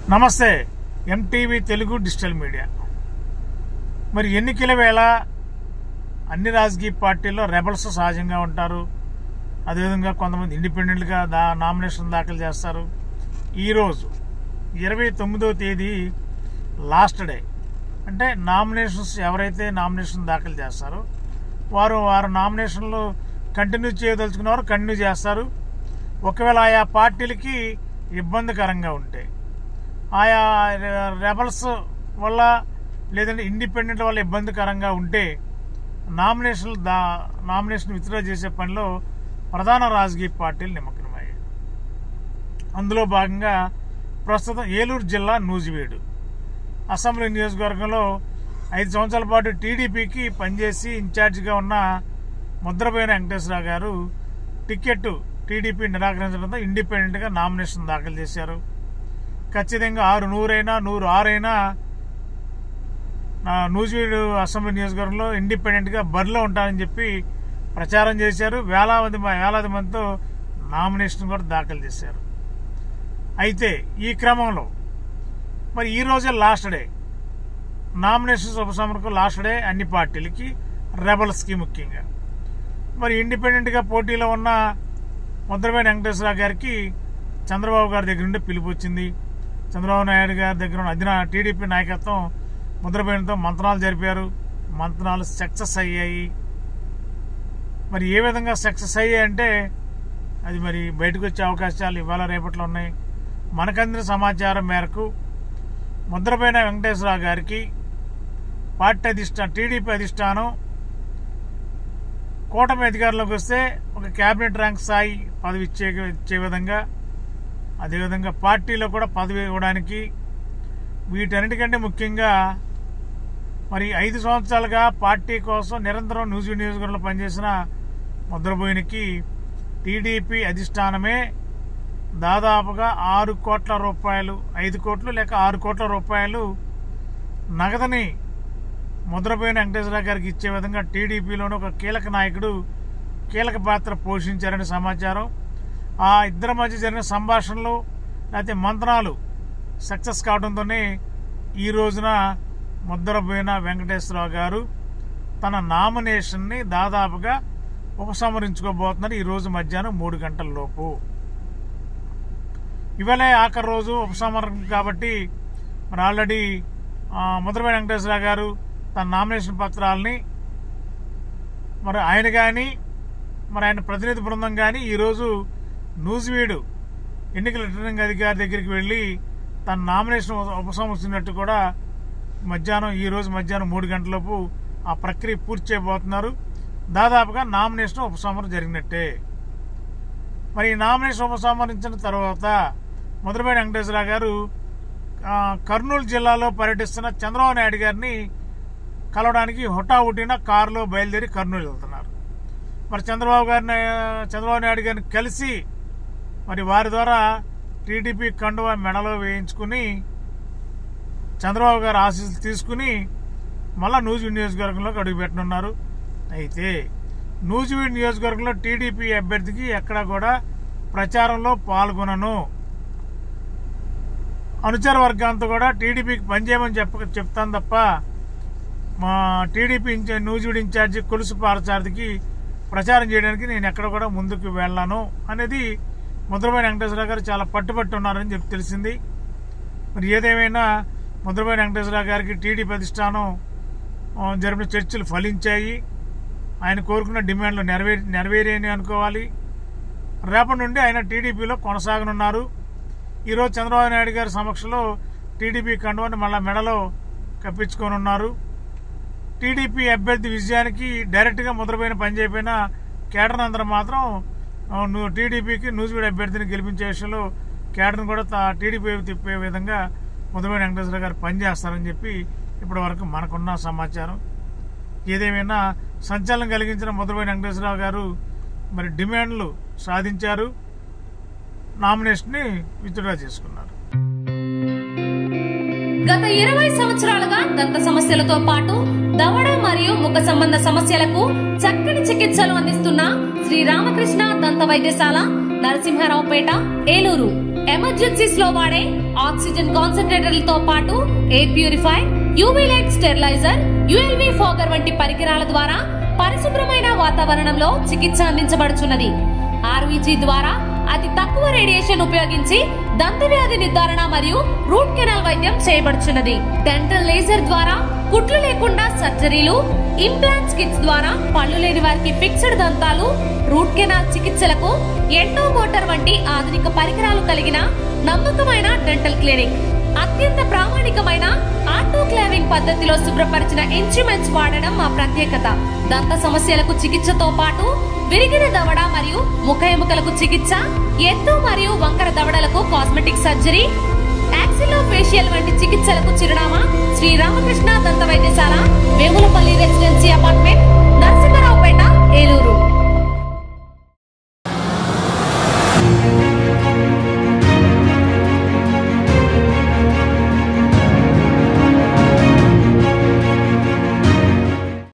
నమస్తే MTV Telugu digital media. మరి ఎన్నికల వేళ అన్ని రాజకీయ పార్టీల్లో రెబల్స్ సహజంగా ఉంటారు. అదేవిధంగా కొంతమంది ఇండిపెండెంట్గా నామినేషన్ దాఖలు చేస్తారు. ఈరోజు 29వ తేదీ లాస్ట్ డే. అంటే నామినేషన్స్ ఎవరైతే నామినేషన్ దాఖలు చేస్తారో వారు నామినేషన్లు కంటిన్యూ చేయదలుచుకున్నవారు కంటిన్యూ చేస్తారు. ఒకవేళ ఆయా పార్టీలకి ఇబ్బందికరంగా ఉంటే, ఆయా రెబల్స్ వల్ల లేదంటే ఇండిపెండెంట్ వల్ల ఇబ్బందికరంగా ఉంటే నామినేషన్ విత్డ్రా చేసే పనిలో ప్రధాన రాజకీయ పార్టీలు నిమగ్నమయ్యాయి. అందులో భాగంగా ప్రస్తుతం ఏలూరు జిల్లా నూజివీడు అసెంబ్లీ నియోజకవర్గంలో 5 సంవత్సరాల పాటు టీడీపీకి పనిచేసి ఇన్ఛార్జిగా ఉన్న ముద్రబోయిన వెంకటేశ్వరరావు గారు టికెట్ టీడీపీ నిరాకరించడంతో ఇండిపెండెంట్గా నామినేషన్ దాఖలు చేశారు. ఖచ్చితంగా 100 నూజివీడు అసెంబ్లీ నియోజకవర్గంలో ఇండిపెండెంట్గా బరిలో ఉంటారని చెప్పి ప్రచారం చేశారు. వేలాది మందితో నామినేషన్ కూడా దాఖలు చేశారు. అయితే ఈ క్రమంలో మరి ఈ రోజే లాస్ట్ డే, నామినేషన్స్ ఉపసంహరణకు లాస్ట్ డే అన్ని పార్టీలకి, రెబల్స్కి ముఖ్యంగా. మరి ఇండిపెండెంట్గా పోటీలో ఉన్న ముద్రబోయిన వెంకటేశ్వరరావు గారికి చంద్రబాబు గారి దగ్గర నుండి పిలుపు వచ్చింది. చంద్రబాబు నాయుడు గారి దగ్గర ఉన్న టీడీపీ నాయకత్వం ముద్రబోయినతో మంత్రాలు జరిపారు. మంత్రాలు సక్సెస్ అయ్యాయి. మరి ఏ విధంగా సక్సెస్ అయ్యాయంటే అది మరి బయటకు వచ్చే అవకాశాలు ఇవాళ రేపట్లో ఉన్నాయి. మనకందిన సమాచారం మేరకు ముద్రబోయిన వెంకటేశ్వరరావు గారికి పార్టీ టీడీపీ అధిష్టానం కూటమి అధికారంలోకి వస్తే ఒక క్యాబినెట్ ర్యాంక్ స్థాయి పదవి ఇచ్చే విధంగా, అదేవిధంగా పార్టీలో కూడా పదవి ఇవ్వడానికి, వీటన్నిటికంటే ముఖ్యంగా మరి 5 సంవత్సరాలుగా పార్టీ కోసం నిరంతరం నూజివీడు నియోజకవర్గంలో పనిచేసిన ముద్రబోయినకి టీడీపీ అధిష్టానమే దాదాపుగా 6 కోట్ల రూపాయలు, 5 కోట్లు లేక 6 కోట్ల రూపాయలు నగదుని ముద్రబోయిన వెంకటేశ్వరరావు గారికి ఇచ్చే విధంగా టీడీపీలోని ఒక కీలక నాయకుడు కీలక పాత్ర పోషించారని సమాచారం. ఆ ఇద్దరి మధ్య జరిగిన సంభాషణలు లేకపోతే మంత్రాలు సక్సెస్ కావడంతోనే ఈ రోజున ముద్రబోయిన వెంకటేశ్వరరావు గారు తన నామినేషన్ని దాదాపుగా ఉపసంహరించుకోబోతున్నారు. ఈరోజు మధ్యాహ్నం 3 గంటల లోపు. ఇవాళ ఆఖరి రోజు ఉపసంహరణ కాబట్టి మరి ఆల్రెడీ ముద్రబోయిన వెంకటేశ్వరరావు గారు తన నామినేషన్ పత్రాలని మరి ఆయన కానీ మరి ఆయన ప్రతినిధి బృందం కానీ ఈరోజు నూజివీడు ఎన్నికల రిటర్నింగ్ అధికారి దగ్గరికి వెళ్ళి తన నామినేషన్ ఉపసంహరించినట్టు కూడా ఈ రోజు మధ్యాహ్నం 3 గంటలలోపు ఆ ప్రక్రియ పూర్తి చేయబోతున్నారు. దాదాపుగా నామినేషన్ ఉపసంహరణ జరిగినట్టే. మరి ఈ నామినేషన్ ఉపసంహరించిన తర్వాత ముద్రబోయిన వెంకటేశ్వరరావు గారు కర్నూలు జిల్లాలో పర్యటిస్తున్న చంద్రబాబు నాయుడు గారిని కలవడానికి హుటాహుటిన కారులో బయలుదేరి కర్నూలు వెళ్తున్నారు. మరి చంద్రబాబు నాయుడు గారిని కలిసి మరి వారి ద్వారా టీడీపీ కండువా మెడలో వేయించుకుని చంద్రబాబు గారు ఆశీస్సులు తీసుకుని మళ్ళా నూజివీడు నియోజకవర్గంలోకి అడుగుపెట్టనున్నారు. అయితే నూజివీడు నియోజకవర్గంలో టీడీపీ అభ్యర్థికి ఎక్కడా కూడా ప్రచారంలో పాల్గొనను, అనుచర వర్గాంతో కూడా టీడీపీకి పనిచేయమని చెప్తాను తప్ప మా టీడీపీ నూజివీడు ఇన్ఛార్జి కొలుసు పారసారథికి ప్రచారం చేయడానికి నేను ఎక్కడ కూడా ముందుకు వెళ్ళాను అనేది ముద్రబోయిన వెంకటేశ్వరరావు గారు చాలా పట్టుబట్టి ఉన్నారని చెప్పి తెలిసింది. మరి ఏదేమైనా ముద్రబోయిన వెంకటేశ్వరరావు గారికి టీడీపీ అధిష్టానం జరిపిన చర్చలు ఫలించాయి. ఆయన కోరుకున్న డిమాండ్లు నెరవేరేని అనుకోవాలి. రేపటి నుండి ఆయన టీడీపీలో కొనసాగనున్నారు. ఈరోజు చంద్రబాబు నాయుడు గారి సమక్షంలో టీడీపీ కండువాని మళ్ళా మెడలో కప్పించుకోనున్నారు. టీడీపీ అభ్యర్థి విజయానికి డైరెక్ట్గా ముద్రబోయిన పని చేయకపోయిన కేడర్ అందరూ మాత్రం టీడీపీకి నూజివీడు అభ్యర్థిని గెలిపించే విషయంలో కేడర్ను కూడా టీడీపీ తిప్పే విధంగా ముద్రబోయిన వెంకటేశ్వరరావు గారు పనిచేస్తారని చెప్పి ఇప్పటి వరకు మనకున్న సమాచారం. ఏదేమైనా సంచలనం కలిగించిన ముద్రబోయిన వెంకటేశ్వరరావు గారు మరి డిమాండ్లు సాధించారు, నామినేషన్ ని విత్డ్రా చేసుకున్నారు. గత 20 సంవత్సరాలుగా దంత సమస్యలతో పాటు దవడ మరియు ముఖ సంబంధ సమస్యలకు చక్కని చికిత్సలు అందిస్తున్న శ్రీ రామకృష్ణ దంత వైద్యశాల నరసింహారావుపేట, ఏలూరు. ఎమర్జెన్సీస్ లో వాడే ఆక్సిజన్ కాన్సంట్రేటర్లతో పాటు air purify, UV light steriliser, ULV fogger వంటి పరికరాల ద్వారా పరిశుభ్రమైన వాతావరణంలో చికిత్స అందించబడుచున్నది. ఆర్వీజీ ద్వారా అతి తక్కువ రేడియేషన్ ఉపయోగించి దంతవ్యాధి నిర్ధారణ మరియు రూట్ కెనాల్ వైద్యం చేయబడుచున్నది. డెంటల్ లేజర్ ద్వారా కుట్లు లేకుండా సర్జరీలు, ఇంప్లాంట్స్ కిట్స్ ద్వారా పళ్ళు లేని వారికి ఫిక్స్డ్ దంతాలు, రూట్ కెనాల్ చికిత్సలకు ఎండో మోటార్ వంటి ఆధునిక పరికరాలు కలిగిన నమ్మకమైన డెంటల్ క్లినిక్. అత్యంత ప్రామాణికమైన ఆటోక్లావింగ్ పద్ధతిలో శుభ్రపరిచిన ఇన్స్ట్రుమెంట్స్ వాడడం మా ప్రత్యేకత. దంత సమస్యలకు చికిత్సతో పాటు విరిగిన దవడ మరియు ముఖ ఎముకలకు చికిత్స, ఎత్తు మరియు వంకర దవడలకు కాస్మెటిక్ సర్జరీ, యాక్సిలోఫేషియల్ వంటి చికిత్సలకు చిరునామా శ్రీ రామకృష్ణ దంత వైద్యశాల, వేములపల్లి రెసిడెన్సీ అపార్ట్మెంట్,